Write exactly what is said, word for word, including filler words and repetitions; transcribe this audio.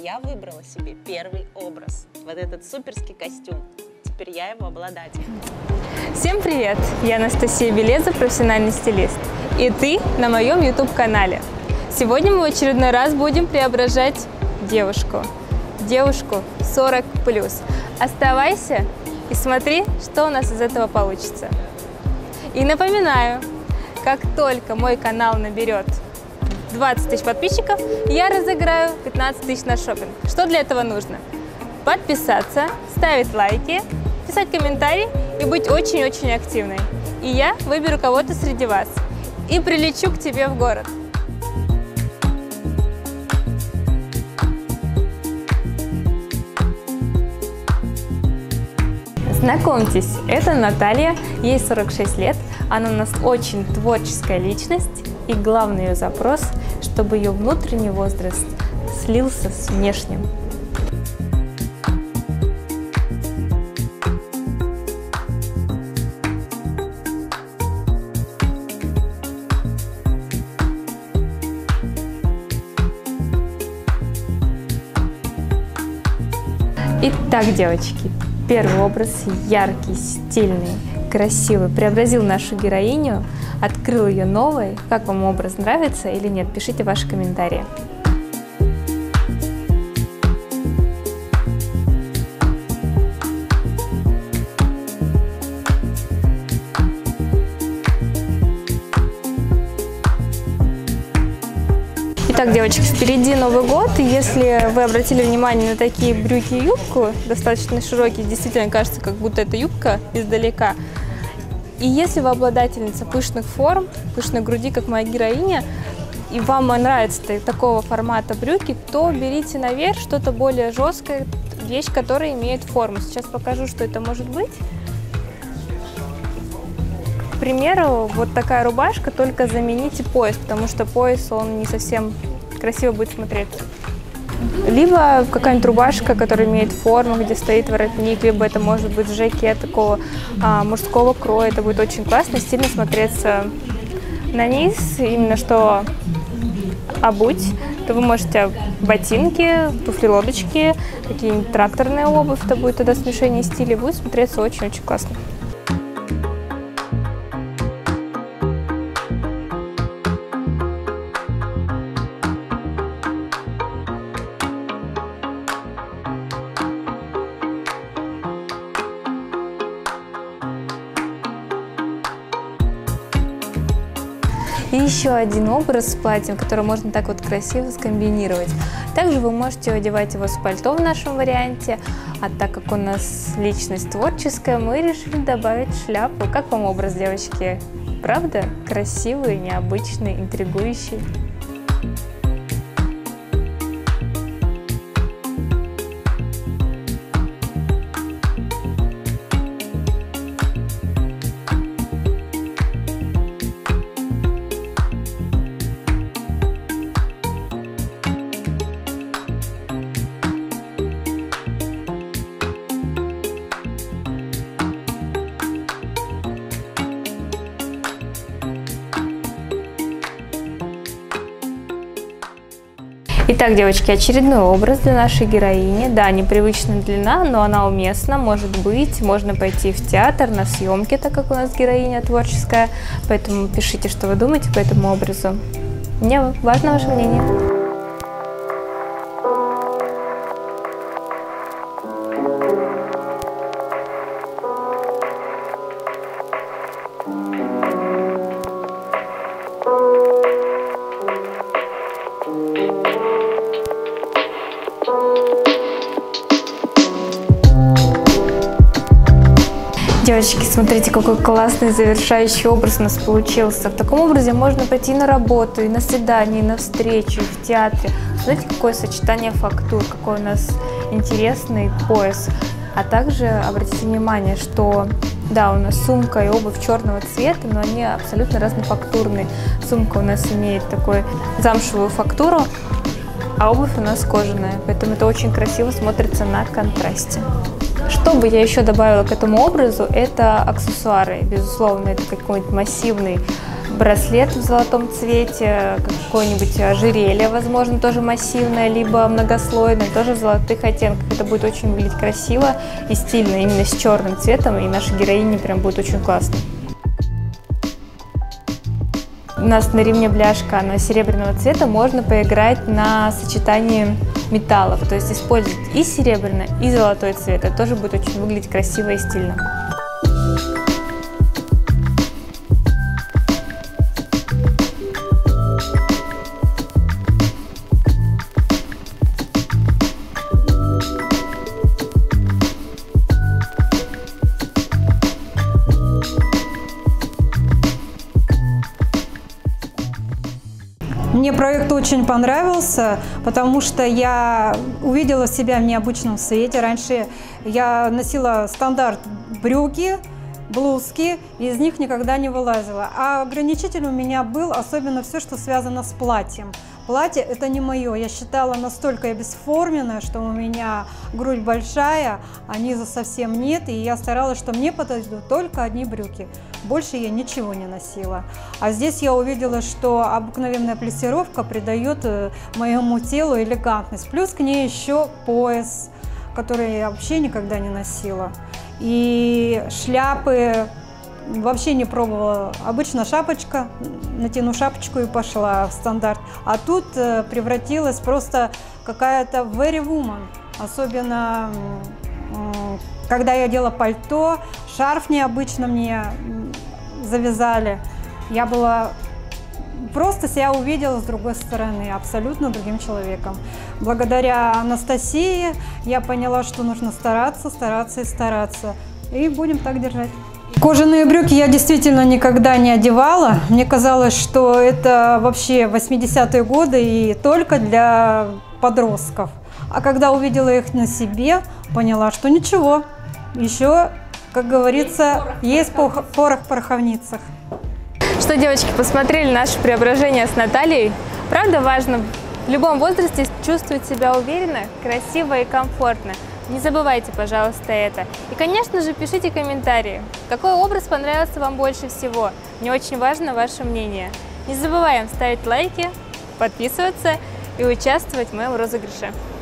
я выбрала себе первый образ. Вот этот суперский костюм. Теперь я его обладатель. Всем привет! Я Анастасия Белеза, профессиональный стилист. И ты на моем YouTube-канале. Сегодня мы в очередной раз будем преображать девушку. Девушку сорок плюс. Оставайся и смотри, что у нас из этого получится. И напоминаю, как только мой канал наберет двадцать тысяч подписчиков, я разыграю пятнадцать тысяч на шопинг. Что для этого нужно? Подписаться, ставить лайки, писать комментарии и быть очень-очень активной. И я выберу кого-то среди вас и прилечу к тебе в город. Знакомьтесь, это Наталья, ей сорок шесть лет, она у нас очень творческая личность, и главный ее запрос, чтобы ее внутренний возраст слился с внешним. Итак, девочки, первый образ яркий, стильный, красивый, преобразил нашу героиню, открыл ее новой. Как вам образ, нравится или нет? Пишите ваши комментарии. Итак, девочки, впереди Новый год, и если вы обратили внимание на такие брюки и юбку, достаточно широкие, действительно кажется, как будто это юбка издалека. И если вы обладательница пышных форм, пышной груди, как моя героиня, и вам нравится такого формата брюки, то берите наверх что-то более жесткое, вещь, которая имеет форму. Сейчас покажу, что это может быть. К примеру, вот такая рубашка, только замените пояс, потому что пояс, он не совсем красиво будет смотреться. Либо какая-нибудь рубашка, которая имеет форму, где стоит воротник, либо это может быть жакет такого а, мужского кроя. Это будет очень классно, стильно смотреться на низ. Именно что обуть, то вы можете ботинки, туфли-лодочки, какие-нибудь тракторные обувь, это будет тогда смешение стилей, будет смотреться очень-очень классно. И еще один образ с платьем, который можно так вот красиво скомбинировать. Также вы можете одевать его с пальто в нашем варианте, а так как у нас личность творческая, мы решили добавить шляпу. Как вам образ, девочки? Правда? Красивый, необычный, интригующий. Итак, девочки, очередной образ для нашей героини. Да, непривычная длина, но она уместна, может быть. Можно пойти в театр, на съемки, так как у нас героиня творческая. Поэтому пишите, что вы думаете по этому образу. Мне важно ваше мнение. Девочки, смотрите, какой классный завершающий образ у нас получился. В таком образе можно пойти на работу, и на свидание, и на встречу, и в театре. Смотрите, какое сочетание фактур, какой у нас интересный пояс. А также обратите внимание, что да, у нас сумка и обувь черного цвета, но они абсолютно разнофактурные. Сумка у нас имеет такую замшевую фактуру, а обувь у нас кожаная. Поэтому это очень красиво смотрится на контрасте. Что бы я еще добавила к этому образу, это аксессуары. Безусловно, это какой-нибудь массивный браслет в золотом цвете, какое-нибудь ожерелье, возможно, тоже массивное, либо многослойное, тоже в золотых оттенках. Это будет очень выглядеть красиво и стильно, именно с черным цветом, и наша героиня прям будет очень классно. У нас на ремне бляшка, она серебряного цвета, можно поиграть на сочетании металлов, то есть использовать и серебряный, и золотой цвет. Это тоже будет очень выглядеть красиво и стильно. Мне проект очень понравился, потому что я увидела себя в необычном свете. Раньше я носила стандарт брюки, блузки, и из них никогда не вылазила. А ограничитель у меня был, особенно все, что связано с платьем. Платье – это не мое. Я считала настолько я бесформенная, что у меня грудь большая, а низа совсем нет. И я старалась, что мне подойдут только одни брюки. Больше я ничего не носила. А здесь я увидела, что обыкновенная плессировка придает моему телу элегантность. Плюс к ней еще пояс, который я вообще никогда не носила. И шляпы вообще не пробовала. Обычно шапочка, натяну шапочку и пошла в стандарт. А тут превратилась просто какая-то very woman. Особенно, когда я одела пальто, шарф необычно мне завязали. Я была просто себя увидела с другой стороны, абсолютно другим человеком. Благодаря Анастасии я поняла, что нужно стараться, стараться и стараться. И будем так держать. Кожаные брюки я действительно никогда не одевала. Мне казалось, что это вообще восьмидесятые годы и только для подростков. А когда увидела их на себе, поняла, что ничего. Еще, как говорится, есть порох, порох в пороховницах. Что, девочки, посмотрели наше преображение с Натальей? Правда, важно в любом возрасте чувствовать себя уверенно, красиво и комфортно. Не забывайте, пожалуйста, это. И, конечно же, пишите комментарии, какой образ понравился вам больше всего. Мне очень важно ваше мнение. Не забываем ставить лайки, подписываться и участвовать в моем розыгрыше.